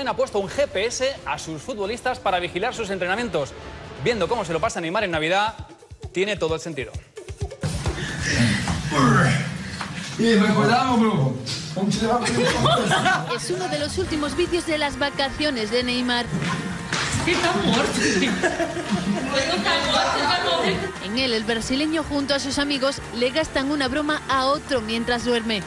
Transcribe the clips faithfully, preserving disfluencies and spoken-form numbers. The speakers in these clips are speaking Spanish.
también ha puesto un G P S a sus futbolistas para vigilar sus entrenamientos. Viendo cómo se lo pasa Neymar en Navidad, tiene todo el sentido. Es uno de los últimos vídeos de las vacaciones de Neymar. En él, el brasileño junto a sus amigos le gastan una broma a otro mientras duerme.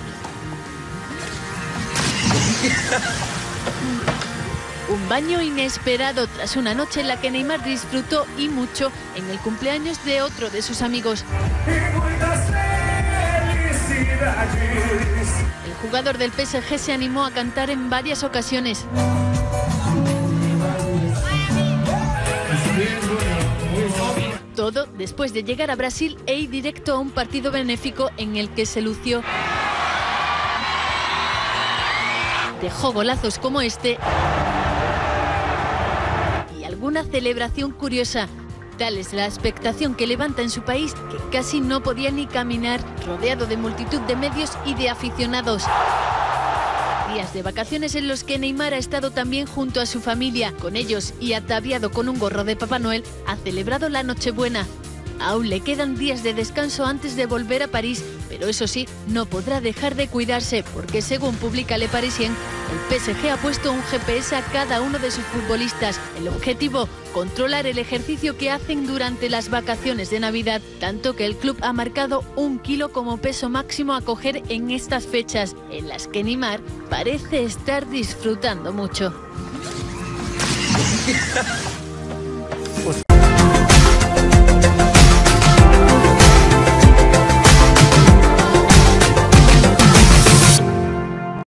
Un baño inesperado tras una noche en la que Neymar disfrutó y mucho en el cumpleaños de otro de sus amigos. El jugador del P S G se animó a cantar en varias ocasiones. Todo después de llegar a Brasil e ir directo a un partido benéfico en el que se lució. Dejó golazos como este y alguna celebración curiosa. Tal es la expectación que levanta en su país que casi no podía ni caminar, rodeado de multitud de medios y de aficionados. Días de vacaciones en los que Neymar ha estado también junto a su familia. Con ellos y ataviado con un gorro de Papá Noel, ha celebrado la Nochebuena. Aún le quedan días de descanso antes de volver a París, pero eso sí, no podrá dejar de cuidarse, porque según publica Le Parisien, el P S G ha puesto un G P S a cada uno de sus futbolistas. El objetivo, controlar el ejercicio que hacen durante las vacaciones de Navidad, tanto que el club ha marcado un kilo como peso máximo a coger en estas fechas, en las que Neymar parece estar disfrutando mucho.